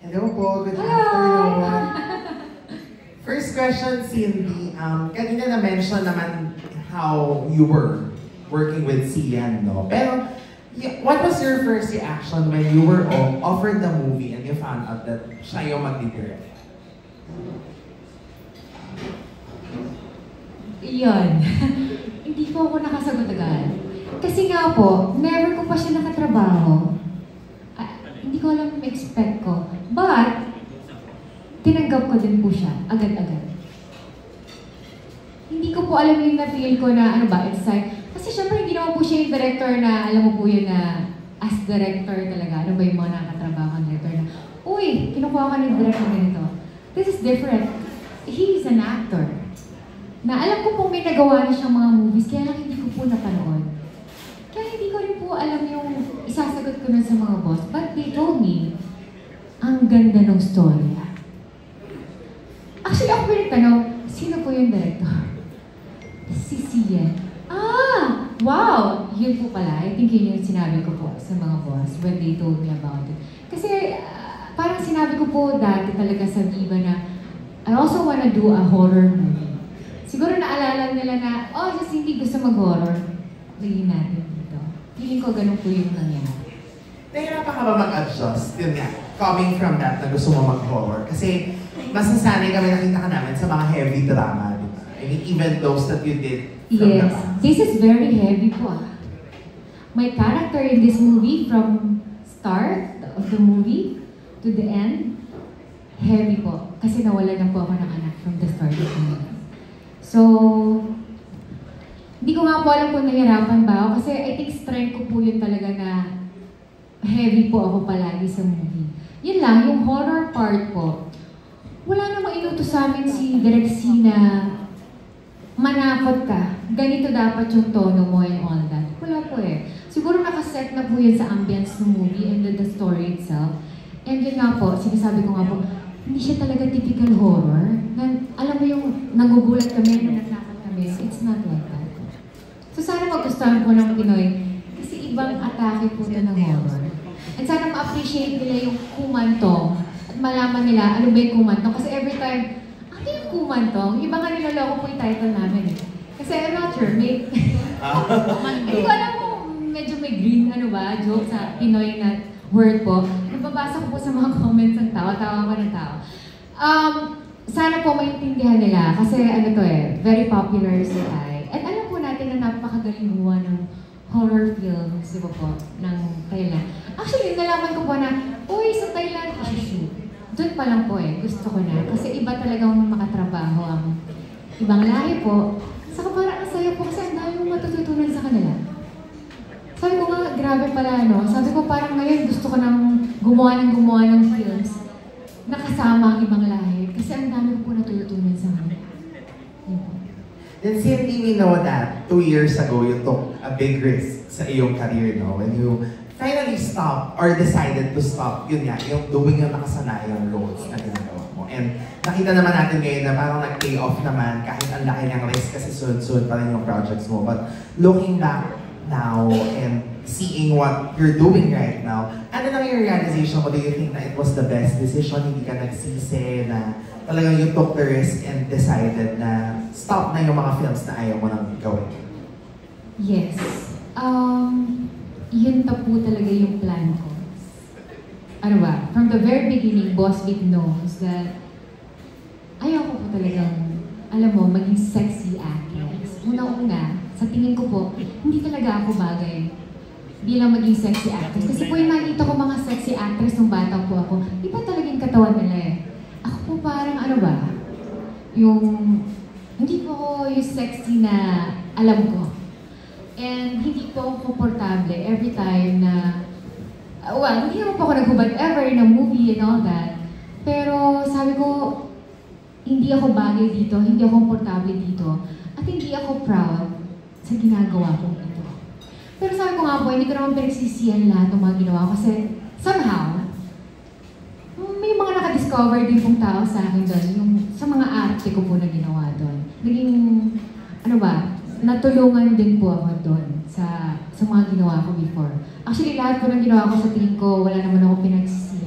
Hello po, good afternoon. First question, Cindy. Kanina na-mention naman how you were working with Cian, no? Pero, what was your first reaction when you were offered the movie and you found out that siya yung mag-direct? Iyon. Hindi po ako nakasagot agad. Kasi nga po, never ko pa siya nakatrabaho. Hindi ko alam yung expect ko. But, tinanggap ko din po siya, agad-agad. Hindi ko po alam yung na-feel ko na, ano ba, it's like, kasi syempre hindi naman po siya yung director na, alam mo po yun na, as director talaga, ano ba yung mga nakatrabaho ng director na, uy, kinukuha ka ng director ganito. This is different. He is an actor. Na alam ko pong may nagawa na siyang mga movies, kaya lang hindi ko po napanood. Kaya hindi ko rin po alam yung isasagot ko nun sa mga boss. But they told me, ang ganda ng story. Actually, ako pinagtanong, sino po yung director? Si Cian. Ah! Wow! Yun po pala. I think yun yung sinabi ko po sa mga boss when they told me about it. Kasi parang sinabi ko po dati talaga sa Viva na I also wanna do a horror movie. Siguro naalala nila na, oh, si Cindy gusto mag-horror. Lagyan natin dito. Feeling ko ganun po yung nangyari. Nahirapan ka ba mag-adjust? Yun nga, coming from that na gusto mo mag-horror. Kasi mas nasanay kami nakita ka namin sa mga heavy drama, di ba? I mean, even those that you did from the Yes, past. this is very heavy po. My character in this movie, from start of the movie to the end, heavy po. Kasi nawala na po ako ng anak from the start of the movie. So, hindi ko nga po alam kung nahirapan ba ako kasi I think strength ko po yun talaga na heavy po ako palagi sa movie. Yun lang, yung horror part po, wala namang inutos sa amin si Direk C na manakot ka. Ganito dapat yung tono mo and all that. Wala po eh. Siguro nakaset na po yun sa ambience ng movie and the story itself. And yun nga po, sinasabi ko nga po, hindi siya talaga typical horror. Na, alam mo yung nagugulat kami, nanakot kami. It's not like that. So sana magustuhan po ng Pinoy kasi ibang atake po ito ng horror. And sana ma-appreciate nila yung kumantong at malaman nila ano ba yung kumantong. Kasi every time, ano yung kumantong? Iba nga niloloko po yung title namin eh. Kasi I'm not sure, may... Hindi ko alam kung medyo may green ano ba, joke sa Pinoy na word po. Nababasa ko po sa mga comments ng tao, tawa ko ng tao. Sana po maintindihan nila kasi ano to eh, very popular si Thai. At alam po natin na napakagaling gumawa ng horror films, di ba po, ng Thailand. Actually, nalaman ko po na, uy, sa Thailand, shoot. Doon pa lang po eh, gusto ko na. Kasi iba talagang makatrabaho ang ibang lahi po. Saka parang ang saya po kasi ang dami mong matututunan sa kanila. Sabi ko nga, grabe pala, no? Sabi ko parang ngayon gusto ko nang gumawa ng films na kasama ang ibang lahi. Kasi ang dami ko po natutunan sa kanila. Then Cindy, we know that 2 years ago, you took a big risk sa iyong career, no? When you finally stopped or decided to stop, yun nga, yung doing yung nakasanayang roles na ginagawa mo. And nakita naman natin ngayon na parang nag-pay off naman kahit ang laki ng risk kasi sunod-sunod pa rin yung projects mo. But looking back now and seeing what you're doing right now, ano lang yung realization mo? Do you think na it was the best decision? Hindi ka nagsisi na talagang you took the risk and decided na stop na yung mga films na ayaw mo nang gawin? Yes. Yun na po talaga yung plan ko. Ano ba? From the very beginning, Boss Vic knows that ayaw ko po talagang, alam mo, maging sexy actress. Una-una, sa tingin ko po, hindi talaga ako bagay bilang maging sexy actress. Kasi po yung nakita ko mga sexy actress nung bata po ako, iba talagang katawan nila eh. Ako po parang ano ba, hindi po ako yung sexy na alam ko. And hindi po ako komportable every time na, well, hindi naman po ako naghubad ever in a movie and all that. Pero sabi ko, hindi ako bagay dito, hindi ako komportable dito, at hindi ako proud sa ginagawa ko ito. Pero sabi ko nga po, hindi ko naman pinagsisihan lahat ng mga ginawa ko kasi somehow, may mga nakadiscover din pong tao sa akin doon, yung sa mga arte ko po na ginawa doon. Naging, ano ba, natulungan din po ako doon sa mga ginawa ko before. Actually, lahat po ng ginawa ko sa tingin ko, wala naman ako pinagsisihan.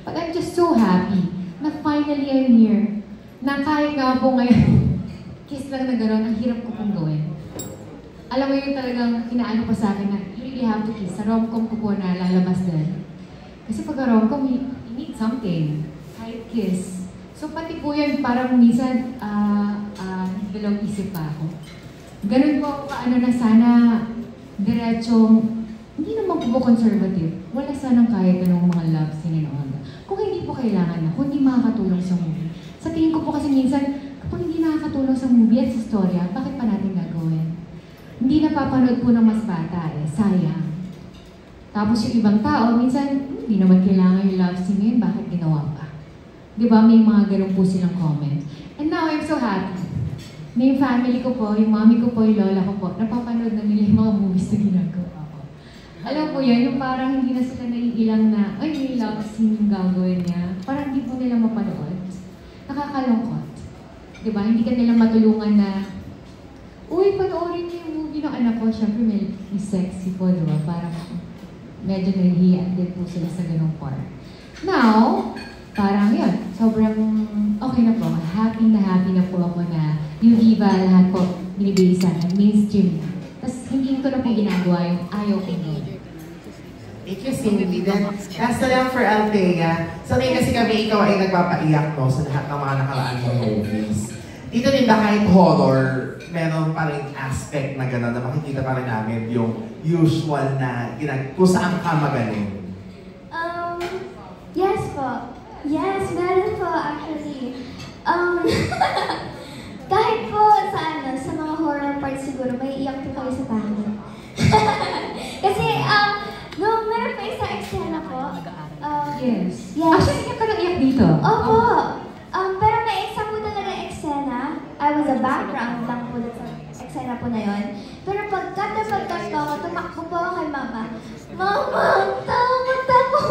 But I'm just so happy na finally I'm here. Na kahit nga po ngayon, kiss lang na gano'n, ang hirap ko pong gawin. Alam mo yun talagang inaano pa sa akin na you really have to kiss. Sa rom-com ko po na lalabas din. Kasi pag rom-com, you need something. Kahit kiss. So pati po yun, parang minsan, dalawang isip pa ako. Ganun po ako kaano na sana diretsong, hindi naman po conservative. Wala sanang kahit anong mga love scene and all that. Kung hindi po kailangan na, kung hindi makakatulong sa movie. Sa tingin ko po kasi minsan, kapag hindi nakakatulong sa movie at sa storya, bakit pa natin gagawin? Hindi napapanood po ng mas bata eh, sayang. Tapos yung ibang tao, minsan, hindi naman kailangan yung love scene ngayon, bakit ginawa pa? Di ba, may mga ganun po silang comment. And now, I'm so happy. Na yung family ko po, yung mommy ko po, yung lola ko po, napapanood na nila yung mga movies na ginagawa ko. Alam po yan, yung parang hindi na sila naiilang na, ay, may love scene yung gagawin niya. Parang hindi po nila mapanood. Nakakalungkot. Diba? Hindi ka nila matulungan na, uy, panoorin niyo yung movie ng anak ko. Siyempre, may sexy po, diba? Parang medyo nahihiyan din po sila sa ganung part. Now, parang yun, sobrang okay na po. Happy na po ako na yung Viva, lahat po, binibigay sa akin, mainstream na. Tapos hindi ko na po ginagawa yung ayaw ko ngayon. Thank you, Cindy. Then, last na lang for Althea. So, ngayon kasi kami, ikaw ay nagpapaiyak no, sa lahat ng mga nakaraan ng movies. Dito din ba kahit horror, meron pa rin aspect na gano'n na makikita pa rin namin yung usual na kung saan ka magaling? Yes po. Yes, meron po actually. Kahit po sa mga horror parts siguro, may iyak po kayo sa bahay. Kasi, meron pa isang eksena po. Yes. Yes. Actually, iyak ka nang iyak dito. Opo. Pero may isa po talaga eksena. I was a background lang po sa eksena po na yun. Pero pagkat po ako, tumakbo po ako kay mama. Mama, takot ako!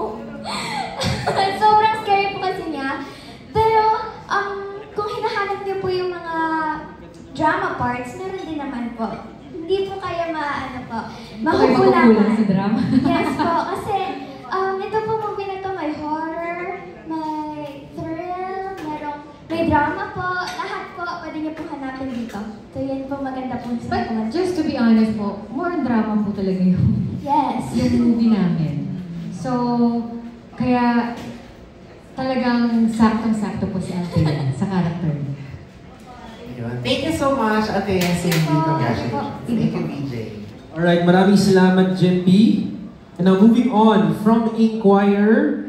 Sobrang scary po kasi niya. Pero, kung hinahanap niyo po yung mga drama parts, meron din naman po. Hindi po kayo mahuhulangan sa drama. Yes po, kasi ito po movie na to, may horror, may thrill, may drama po, lahat po, pwede niyo po hanapin dito. So yan po maganda po sa But just to be honest po, more drama po talaga yung, yes, yung movie namin. So, kaya talagang saktong-sakto po si Althea sa character niya. Thank you so much, Althea, Cindy. Congratulations. Thank you, BJ. Alright, maraming salamat, Jen B. And now moving on from Inquire,